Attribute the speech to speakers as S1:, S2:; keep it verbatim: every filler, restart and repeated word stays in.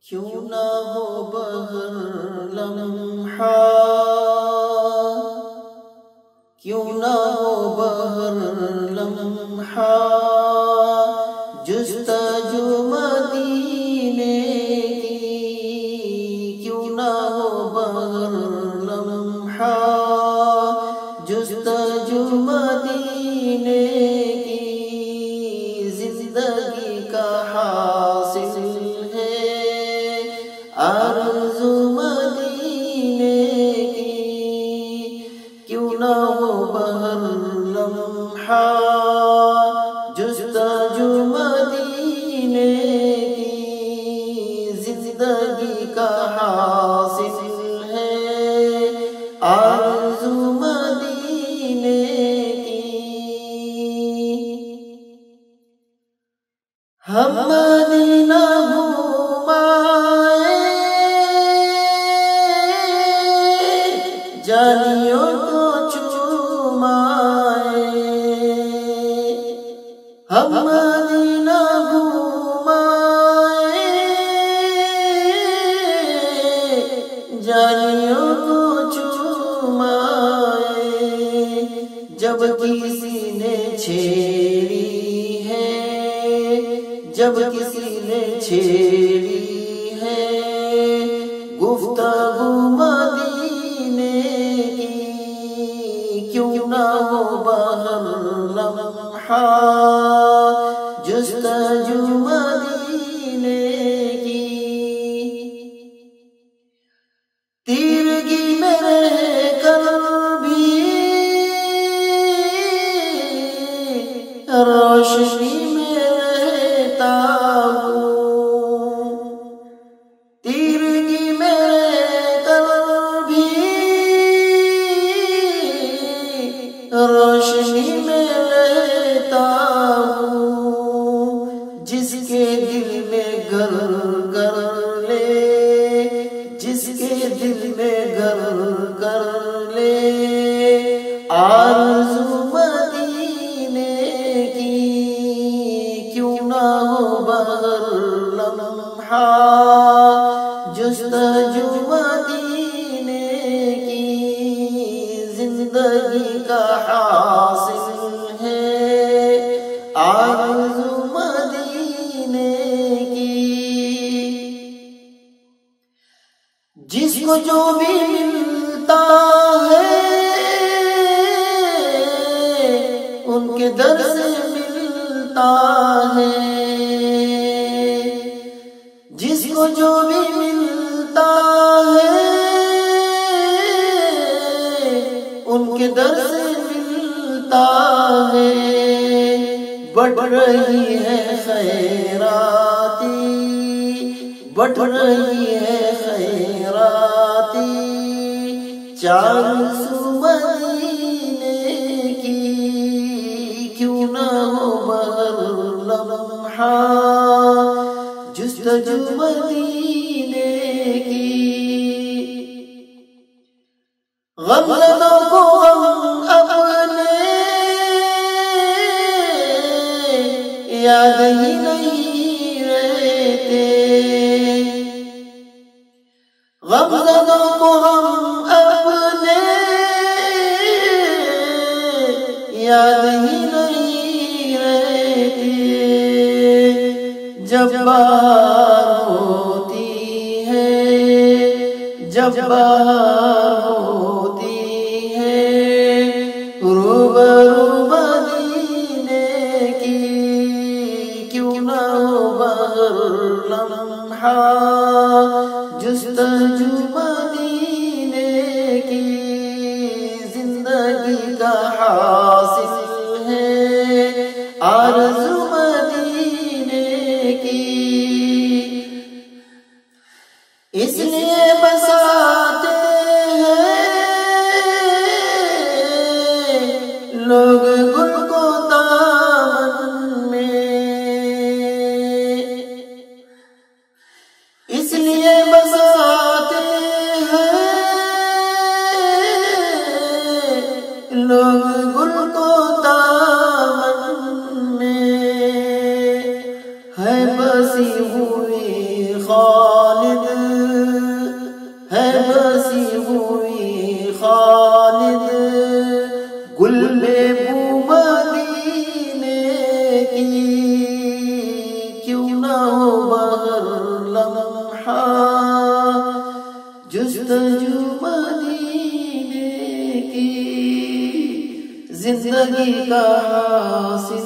S1: کیوں نہ ہو بہر لمحہ، کیوں نہ ہو بہر لمحہ، جستجو مدینے کی، کیوں نہ ہو بہر لمحہ، جستجو مدینے کی، زندگی کا حاصل آرزو مدینے کی، کیوں نہ ہو بہر لمحہ، جستجو مدینے کی، زندگی کا حاصل ہے آرزو مدینے کی۔ ہم مدینہ جانیوں کو چومائے، ہم مدینہ گھومائے، جانیوں کو چومائے، جب کسی نے چھیڑی ہے، جب کسی نے چھیڑی ہے گفتگو مدینے کی، کیوں نہ ہو بہر لمحہ، جستجو مدینے کی۔ تیرگی میں رہ کر بھی روشنی میں رہتا ہوں، تیرگی میں رہ کر بھی روشنی میں رہتا ہوں، جس کے دل میں گھر کر لے، جس کے دل میں گھر کر لے آرزو مدینے کی، کیوں نہ ہو بہر لمحہ، جستجو مدینے کی، زندگی کا حاصل ہے آرزو مدینے کی۔ جس کو جو بھی ملتا ہے ان کے در سے ملتا ہے، جس کو جو بھی ملتا ہے ان کے در سے ملتا ہے، بڑھ رہی ہے خیراتی، بڑھ رہی ہے خیراتی، چار سو مدینے کی، کیوں نہ ہو بہر لمحہ، جستجو مدینے کی۔ غمزدوں کو ہم اپنے یاد ہی نہیں رہتے، غمزدوں کو ہم اپنے یاد ہی نہیں رہتے، جب بہار ہوتی ہے، جب بہار ہوتی ہے روبرو مدینے کی، کیوں نہ ہو بہر لمحہ، جستجو مدینے کی، زندگی کا حاصل ہے آرزو مدینے کی۔ اس لیے بساتے زندگی کا حاصل